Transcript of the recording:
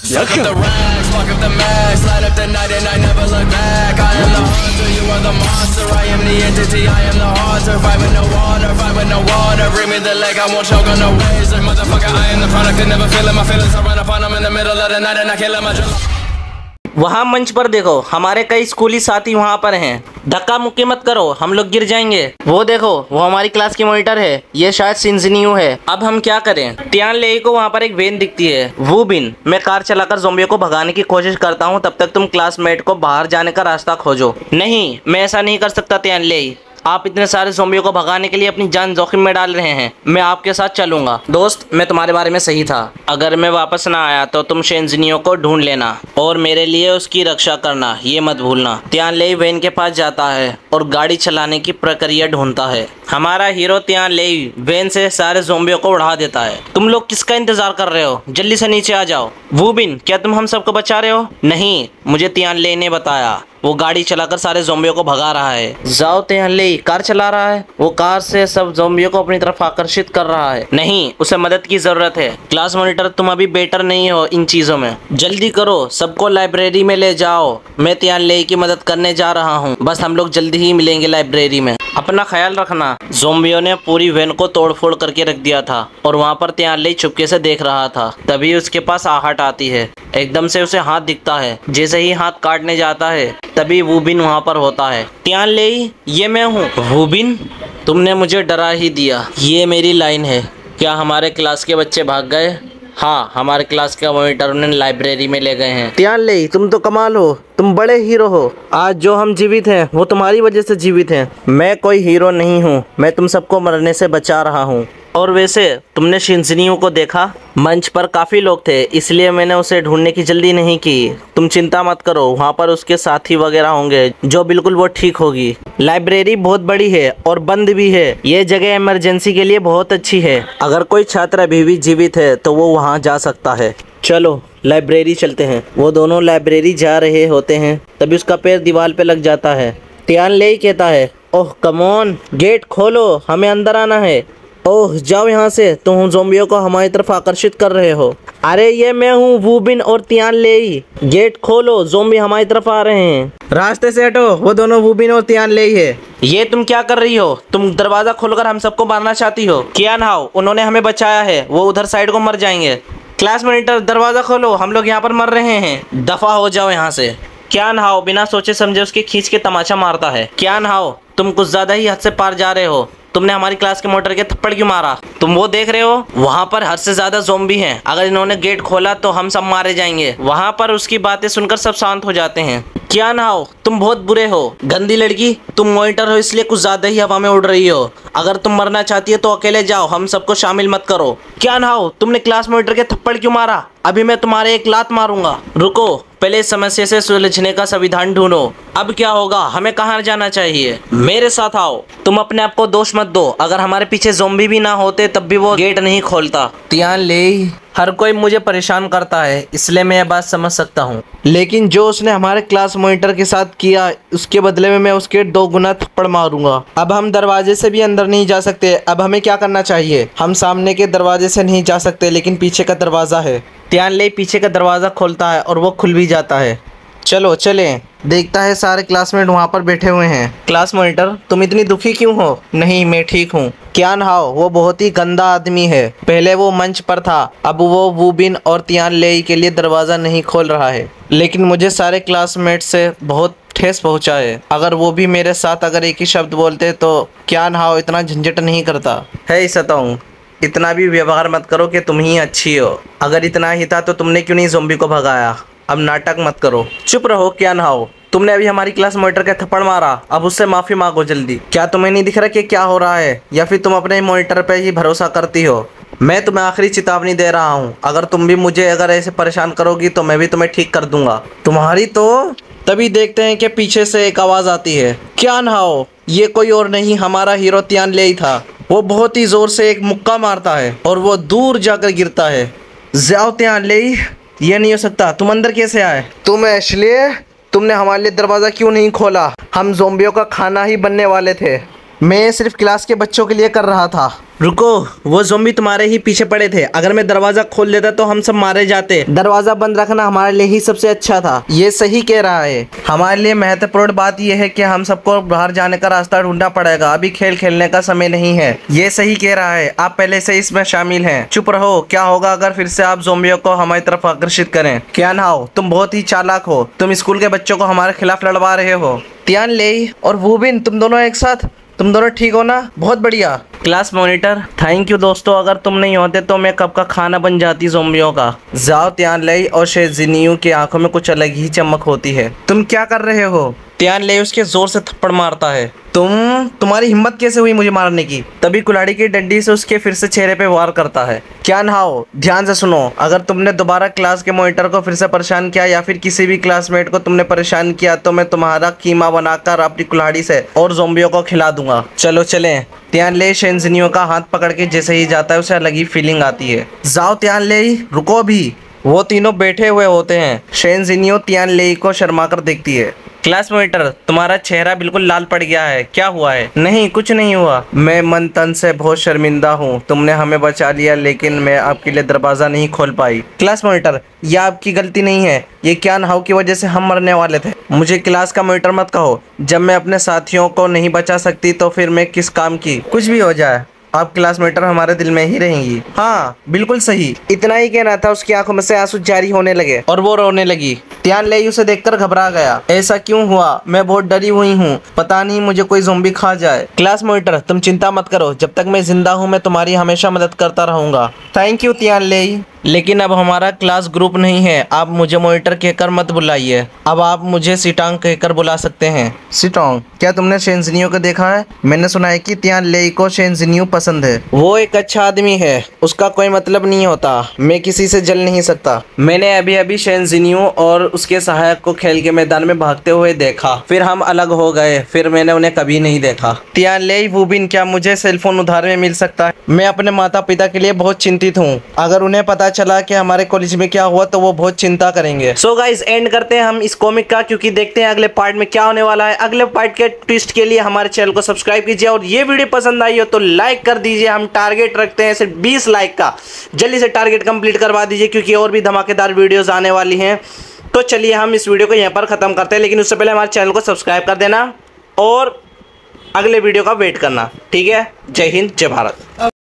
Suck up the rags, fuck up the max, light up the night and I never look back. I am the hunter, you are the monster. I am the entity, I am the haunter. Fight with no water, fight with no water. Bring me the leg, I won't choke on no waves. Like motherfucker, I am the product, they never feeling my feelings. I run up on them in the middle of the night and I kill them. वहाँ मंच पर देखो, हमारे कई स्कूली साथी वहाँ पर हैं। धक्का मुक्की मत करो, हम लोग गिर जाएंगे। वो देखो, वो हमारी क्लास की मॉनिटर है, ये शायद शिनजिनियो है। अब हम क्या करें? टियान लेई को वहाँ पर एक वेन दिखती है। वो बिन, मैं कार चलाकर ज़ोंबियों को भगाने की कोशिश करता हूँ, तब तक तुम क्लासमेट को बाहर जाने का रास्ता खोजो। नहीं, मैं ऐसा नहीं कर सकता टियान लेई। आप इतने सारे ज़ोंबियों को भगाने के लिए अपनी जान जोखिम में डाल रहे हैं। मैं आपके साथ चलूंगा। दोस्त, मैं तुम्हारे बारे में सही था। अगर मैं वापस ना आया तो तुम शिनजिनियो को ढूंढ लेना और मेरे लिए उसकी रक्षा करना, ये मत भूलना। तियान लेई वेन के पास जाता है और गाड़ी चलाने की प्रक्रिया ढूंढता है। हमारा हीरो तियान लेई वेन से सारे ज़ोंबियों को उड़ा देता है। तुम लोग किसका इंतजार कर रहे हो? जल्दी से नीचे आ जाओ। वो बिन, क्या तुम हम सबको बचा रहे हो? नहीं, मुझे तियान लेई ने बताया। वो गाड़ी चलाकर सारे ज़ोंबियों को भगा रहा है। जाओ, तियान लेई कार चला रहा है। वो कार से सब ज़ोंबियों को अपनी तरफ आकर्षित कर रहा है। नहीं, उसे मदद की जरूरत है। क्लास मॉनिटर, तुम अभी बेटर नहीं हो इन चीजों में। जल्दी करो, सबको लाइब्रेरी में ले जाओ। मैं तियान लेई की मदद करने जा रहा हूँ। बस हम लोग जल्दी ही मिलेंगे लाइब्रेरी में। अपना ख्याल रखना। ज़ोंबियों ने पूरी वैन को तोड़फोड़ करके रख दिया था और वहाँ पर तियान लेई चुपके से देख रहा था। तभी उसके पास आहट आती है। एकदम से उसे हाथ दिखता है। जैसे ही हाथ काटने जाता है तभी वो बिन वहाँ पर होता है। तियान लेई, ये मैं हूँ। वो बिन, तुमने मुझे डरा ही दिया। ये मेरी लाइन है। क्या हमारे क्लास के बच्चे भाग गए? हाँ, हमारे क्लास का मॉनिटर उन्हें लाइब्रेरी में ले गए हैं। तियान लेई, तुम तो कमाल हो, तुम बड़े हीरो हो। आज जो हम जीवित हैं वो तुम्हारी वजह से जीवित हैं। मैं कोई हीरो नहीं हूँ, मैं तुम सबको मरने से बचा रहा हूँ। और वैसे तुमने शिनजिनियो को देखा? मंच पर काफ़ी लोग थे, इसलिए मैंने उसे ढूंढने की जल्दी नहीं की। तुम चिंता मत करो, वहाँ पर उसके साथी वगैरह होंगे जो बिल्कुल वो ठीक होगी। लाइब्रेरी बहुत बड़ी है और बंद भी है। ये जगह इमरजेंसी के लिए बहुत अच्छी है। अगर कोई छात्र अभी भी जीवित है तो वो वहाँ जा सकता है। चलो लाइब्रेरी चलते हैं। वो दोनों लाइब्रेरी जा रहे होते हैं, तभी उसका पैर दीवार पे लग जाता है। तियान लेई कहता है, ओह कम ऑन, गेट खोलो, हमें अंदर आना है। ओह जाओ यहाँ से, तुम ज़ोंबियों को हमारी तरफ आकर्षित कर रहे हो। अरे ये मैं हूँ वो बिन और तियान लेई। गेट खोलो, ज़ोंबी हमारी तरफ आ रहे हैं। रास्ते से हटो, वो दोनों वो बिन और तियान लेई है। ये तुम क्या कर रही हो? तुम दरवाज़ा खोलकर हम सबको मारना चाहती हो? कियान हाओ, उन्होंने हमें बचाया है, वो उधर साइड को मर जाएंगे। क्लास मॉनिटर, दरवाज़ा खोलो, हम लोग यहाँ पर मर रहे हैं। दफ़ा हो जाओ यहाँ से। कियान हाओ बिना सोचे समझे उसके खींच के तमाचा मारता है। कियान हाओ, तुम कुछ ज़्यादा ही हद से पार जा रहे हो। तुमने हमारी क्लास के मॉनिटर के थप्पड़ क्यों मारा? तुम वो देख रहे हो, वहाँ पर हद से ज्यादा ज़ोंबी हैं। अगर इन्होंने गेट खोला तो हम सब मारे जाएंगे। वहाँ पर उसकी बातें सुनकर सब शांत हो जाते हैं। कियान हाओ, तुम बहुत बुरे हो, गंदी लड़की। तुम मॉनिटर हो इसलिए कुछ ज्यादा ही हवा में उड़ रही हो। अगर तुम मरना चाहती हो तो अकेले जाओ, हम सबको शामिल मत करो। कियान हाओ, तुमने क्लास मॉनिटर के थप्पड़ क्यों मारा? अभी मैं तुम्हारे एक लात मारूंगा। रुको, पहले इस समस्या से सुलझने का संविधान ढूंढो। अब क्या होगा? हमें कहाँ जाना चाहिए? मेरे साथ आओ। तुम अपने आप को दोष मत दो। अगर हमारे पीछे ज़ोंबी भी ना होते तब भी वो गेट नहीं खोलता। तियान लेई, हर कोई मुझे परेशान करता है, इसलिए मैं यह बात समझ सकता हूँ, लेकिन जो उसने हमारे क्लास मॉनिटर के साथ किया उसके बदले में मैं उसके 2 गुना थप्पड़ मारूंगा। अब हम दरवाजे से भी अंदर नहीं जा सकते। अब हमें क्या करना चाहिए? हम सामने के दरवाजे से नहीं जा सकते, लेकिन पीछे का दरवाज़ा है। तियान लेई पीछे का दरवाज़ा खोलता है और वो खुल भी जाता है। चलो चलें। देखता है सारे क्लासमेट वहाँ पर बैठे हुए हैं। क्लास मॉनिटर, तुम इतनी दुखी क्यों हो? नहीं, मैं ठीक हूँ। कियान हाओ, वो बहुत ही गंदा आदमी है। पहले वो मंच पर था, अब वो बिन और तियान लेई के लिए दरवाज़ा नहीं खोल रहा है, लेकिन मुझे सारे क्लासमेट से बहुत ठेस पहुँचा है। अगर वो भी मेरे साथ अगर एक ही शब्द बोलते तो कियान हाओ इतना झंझट नहीं करता है। सताऊँ, इतना भी व्यवहार मत करो कि तुम ही अच्छी हो। अगर इतना ही था तो तुमने क्यों नहीं ज़ोंबी को भगाया? अब नाटक मत करो, चुप रहो। कियान हाओ, तुमने अभी हमारी क्लास मॉनिटर का थप्पड़ मारा, अब उससे माफ़ी मांगो जल्दी। क्या तुम्हें नहीं दिख रहा कि क्या हो रहा है, या फिर तुम अपने मॉनिटर पे ही भरोसा करती हो? मैं तुम्हें आखिरी चेतावनी दे रहा हूँ, अगर तुम भी मुझे अगर ऐसे परेशान करोगी तो मैं भी तुम्हें ठीक कर दूंगा। तुम्हारी तो तभी देखते हैं कि पीछे से एक आवाज़ आती है। कियान हाओ, ये कोई और नहीं हमारा हीरो तियान लेई था। वो बहुत ही ज़ोर से एक मुक्का मारता है और वो दूर जाकर गिरता है। जाओ तियान लेई, ये नहीं हो सकता। तुम अंदर कैसे आए? तुम इसलिए तुमने हमारे लिए दरवाज़ा क्यों नहीं खोला? हम ज़ोंबियों का खाना ही बनने वाले थे। मैं सिर्फ क्लास के बच्चों के लिए कर रहा था। रुको, वो ज़ॉम्बी तुम्हारे ही पीछे पड़े थे। अगर मैं दरवाजा खोल देता तो हम सब मारे जाते। दरवाजा बंद रखना हमारे लिए ही सबसे अच्छा था। ये सही कह रहा है। हमारे लिए महत्वपूर्ण बात यह है कि हम सबको बाहर जाने का रास्ता ढूंढना पड़ेगा। अभी खेल खेलने का समय नहीं है। ये सही कह रहा है। आप पहले से इसमें शामिल हैं। चुप रहो। क्या होगा अगर फिर से आप ज़ॉम्बियों को हमारी तरफ आकर्षित करें? क्या नाओ, तुम बहुत ही चालाक हो। तुम स्कूल के बच्चों को हमारे खिलाफ लड़वा रहे हो। तियान लेई और वूबिन, तुम दोनों एक साथ? तुम दोनों ठीक हो ना? बहुत बढ़िया। क्लास मॉनिटर, थैंक यू दोस्तों। अगर तुम नहीं होते तो मैं कब का खाना बन जाती ज़ॉम्बियों का। जाओ तियान लेई और शेजिनियू की आंखों में कुछ अलग ही चमक होती है। तुम क्या कर रहे हो? तियान लेई उसके जोर से थप्पड़ मारता है। तुम्हारी हिम्मत कैसे हुई मुझे मारने की? तभी कुल्हाड़ी की डंडी से उसके फिर से चेहरे पे वार करता है। क्या नाओ, ध्यान से सुनो। अगर तुमने दोबारा क्लास के मॉनिटर को फिर से परेशान किया या फिर किसी भी क्लासमेट को तुमने परेशान किया तो मैं तुम्हारा कीमा बनाकर अपनी कुल्हाड़ी से और ज़ॉम्बियों को खिला दूंगा। चलो चलें। तियान लेई शेजिनियू का हाथ पकड़ के जैसे ही जाता है उसे अलग ही फीलिंग आती है। जाओ तियान लेई, रुको भी। वो तीनों बैठे हुए होते हैं। शेजिनियू तियान लेई को शर्माकर देखती है। क्लास मॉनिटर, तुम्हारा चेहरा बिल्कुल लाल पड़ गया है। क्या हुआ है? नहीं, कुछ नहीं हुआ। मैं मन तन से बहुत शर्मिंदा हूँ। तुमने हमें बचा लिया लेकिन मैं आपके लिए दरवाज़ा नहीं खोल पाई। क्लास मॉनिटर, यह आपकी गलती नहीं है। ये क्या नाओ की वजह से हम मरने वाले थे। मुझे क्लास का मॉनिटर मत कहो। जब मैं अपने साथियों को नहीं बचा सकती तो फिर मैं किस काम की? कुछ भी हो जाए, आप क्लास मॉनिटर हमारे दिल में ही रहेंगी। हाँ, बिल्कुल सही। इतना ही कहना था। उसकी आंखों में से आंसू जारी होने लगे और वो रोने लगी। तियान लेई उसे देखकर घबरा गया। ऐसा क्यों हुआ? मैं बहुत डरी हुई हूँ। पता नहीं मुझे कोई ज़ॉम्बी खा जाए। क्लास मॉनिटर, तुम चिंता मत करो। जब तक मैं जिंदा हूँ मैं तुम्हारी हमेशा मदद करता रहूंगा। थैंक यू तियान लेई। लेकिन अब हमारा क्लास ग्रुप नहीं है। आप मुझे मॉनिटर कहकर मत बुलाइए। अब आप मुझे सिटोंग कहकर बुला सकते हैं। सिटोंग, क्या तुमने शेजिनियू को देखा है? मैंने सुना है कि तियान लेई को शेजिनियू पसंद है। वो एक अच्छा आदमी है। उसका कोई मतलब नहीं होता। मैं किसी से जल नहीं सकता। मैंने अभी अभी शेजिनियू और उसके सहायक को खेल के मैदान में भागते हुए देखा। फिर हम अलग हो गए। फिर मैंने उन्हें कभी नहीं देखा। तियान लेई, वूबिन, क्या मुझे सेलफोन उधार में मिल सकता है? मैं अपने माता पिता के लिए बहुत चिंतित हूँ। अगर उन्हें पता चला कि हमारे कॉलेज में क्या हुआ तो वो बहुत चिंता करेंगे। सो गाइस, एंड करते हैं हम इस कॉमिक का, क्योंकि देखते हैं अगले पार्ट में क्या होने वाला है। अगले पार्ट के ट्विस्ट के लिए हमारे चैनल को सब्सक्राइब कीजिए और ये वीडियो पसंद आई हो तो लाइक कर दीजिए। हम टारगेट रखते हैं सिर्फ 20 लाइक का। जल्दी से टारगेट कंप्लीट करवा दीजिए क्योंकि और भी धमाकेदार वीडियोस आने वाली हैं। तो चलिए हम इस वीडियो को यहाँ पर ख़त्म करते हैं, लेकिन उससे पहले हमारे चैनल को सब्सक्राइब कर देना और अगले वीडियो का वेट करना। ठीक है? जय हिंद, जय भारत।